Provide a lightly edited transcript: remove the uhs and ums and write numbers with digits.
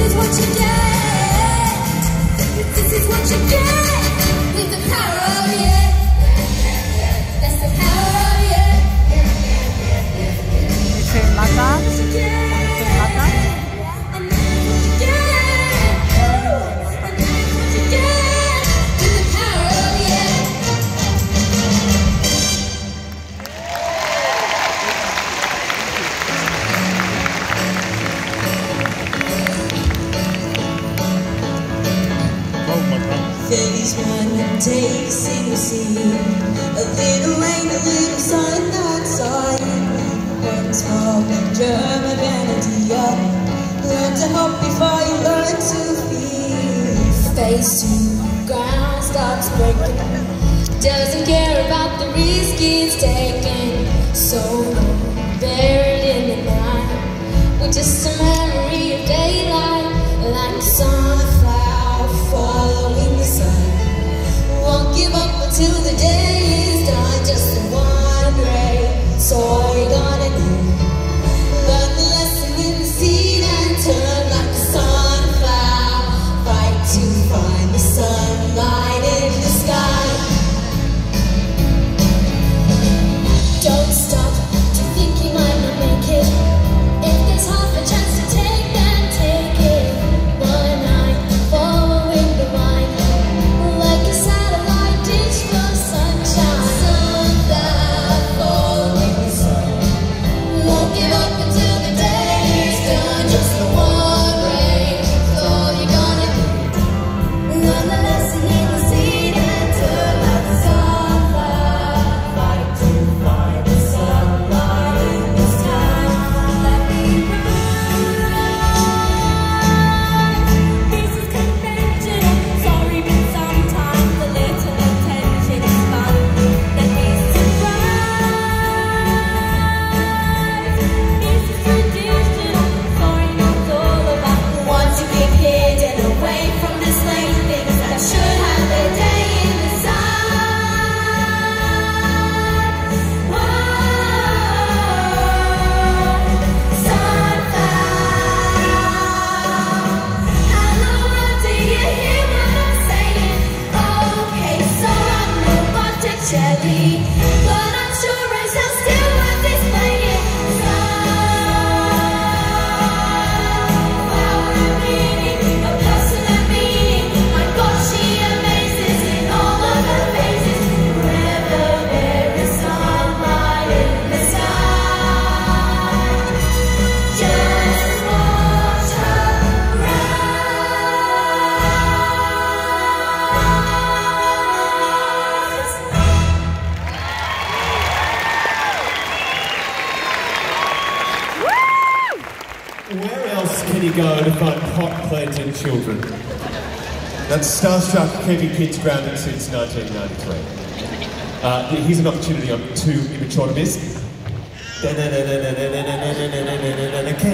is what you get. This is what you get. With the power of you. That's the power of you. Anything like that? Anything like that? Phase one takes single scene. A little rain, a little sun outside. One small germ of vanity. Learn to hope before you learn to feel. Phase two, ground starts breaking. Doesn't care about the risk it's taking. So buried in the night, with just a memory of daylight, like a sunflower following the sun. Won't give up until the day is done. Just the one great, so all you're gonna do. Learn the lesson in the seed and turn like a sunflower. Fight to find the sunlight in the sky. Don't stop to think you might not make it. If there's half a chance to take, then take it. One night, following the wind, like a satellite dish for sunshine. Sunflower following the sun. Won't give up until the day is done. Just the one ray, that's all you're gonna do. Learn the lesson in the seed and turn like a sunflower. Fight to find the sunlight in the sky. Let me rise. This is conventional. Sorry, but sometimes a little attention is fun. Let me surprise. This is traditional. Sorry, not all about once you get hidden away from this lane. Things that should have their day in the sun. Whoa, sunflower. Hello, do you hear what I'm saying? Okay, so I'm no Botticelli, but I'm sure as hell still worth displaying. Sunflower meaning, a person of meaning. My God, she amazes in all of her phases. Wherever there is sunlight in the sky, just watch her rise. Where else can you go to find pot-planting children? That's Starstruck keeping kids grounded since 1993. Here's an opportunity I'm too immature to miss.